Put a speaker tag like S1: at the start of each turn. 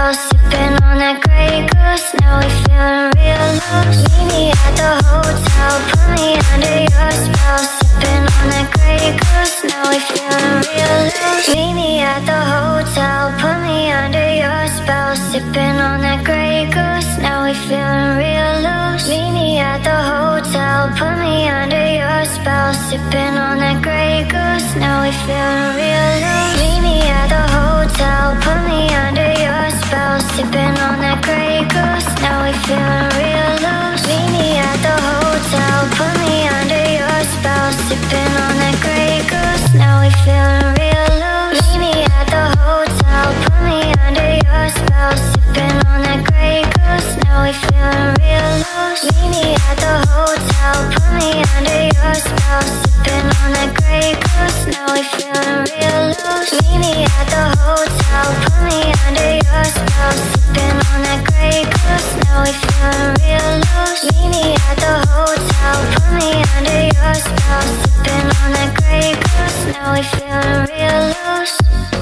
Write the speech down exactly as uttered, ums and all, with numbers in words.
S1: spell, sipping on that Grey Goose. Now we feeling real loose. Meet me at the hotel, put me under your spell, sipping on that Grey Goose. Now we feeling real loose. Meet me at the hotel, put me under your spell, sipping on that Grey Goose. Now we feeling real loose. Meet me at the hotel, put me under your spell, sipping on that Grey Goose. Now we feeling real loose. Meet me at the hotel, put me under your spell, sipping on that Grey Goose. Now we feeling real loose. Meet me at the hotel, put me under your spell, sipping on that Grey Goose. Now we feeling real loose. Meet me at the hotel, put me under your spell, sipping on that Grey Goose. Now we feeling real loose. Meet me at the hotel, put me under your spell, sipping on that Grey Goose. Now we feeling real loose. Meet me at the hotel, put me under your spell, sipping on that Grey Goose. Now we feeling real loose. Meet me at the hotel, put me under your spell, sipping on that Grey Goose. Now we feeling real loose.